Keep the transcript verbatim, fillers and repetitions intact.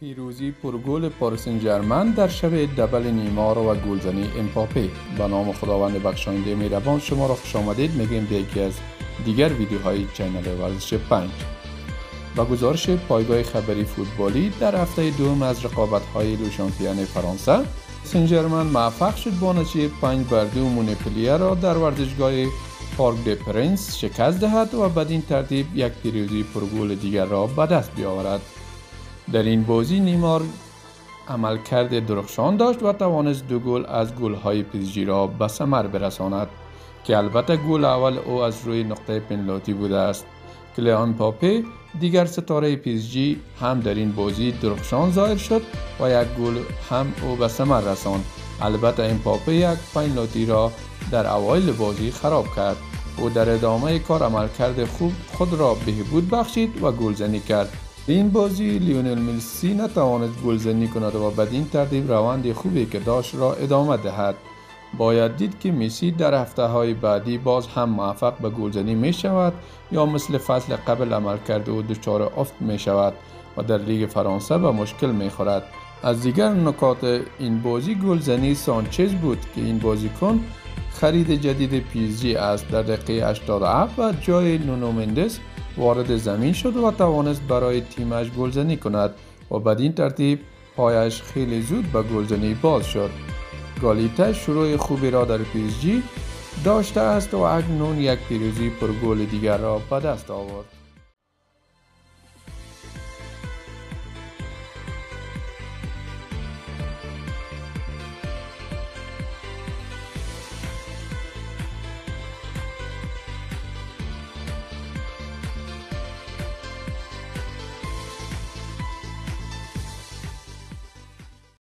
پیروزی پرگل پاریس سن ژرمن در شب دبل نیمار و گلزنی امباپه. به نام خداوند بخشاینده مهربان شما را خوش آمدید میگیم به یکی از دیگر ویدیوهای چینل ورزش پنج. با گزارش پایگاه خبری فوتبالی در هفته دوم از رقابت‌های لو شامپیون فرانسه، سن ژرمن موفق شد با نتیجه پنج بر دو مونپلیه را در ورزشگاه پارک د پرنس شکست دهد و بدین ترتیب یک پیروزی پرگل دیگر را به دست بیاورد. در این بازی نیمار عملکرد درخشان داشت و توانست دو گل از گل‌های پی اس جی را به ثمر برساند که البته گل اول او از روی نقطه پنالتی بوده است. کلیان امباپه دیگر ستاره پی اس جی هم در این بازی درخشان ظاهر شد و یک گل هم او به ثمر رساند. البته امباپه یک پنالتی را در اوایل بازی خراب کرد. او در ادامه کار عملکرد خوب خود را بهبود بخشید و گلزنی کرد. این بازی لیونل مسی نتوانست گلزنی کند و بدین ترتیب روند خوبی که داشت را ادامه دهد. باید دید که مسی در هفته های بعدی باز هم موفق به گلزنی می شود یا مثل فصل قبل عملکرد او دچار افت می شود و در لیگ فرانسه به مشکل می خورد. از دیگر نکات این بازی گلزنی سانچز بود که این بازیکن خرید جدید پی اس جی است. در دقیقه هشتاد و هفت و جای نونو مندس وارد زمین شد و توانست برای تیمش گلزنی کند و بدین ترتیب پایش خیلی زود به گلزنی باز شد. گالیته شروع خوبی را در پی اس جی داشته است و اکنون یک پیروزی پرگل دیگر را به دست آورد.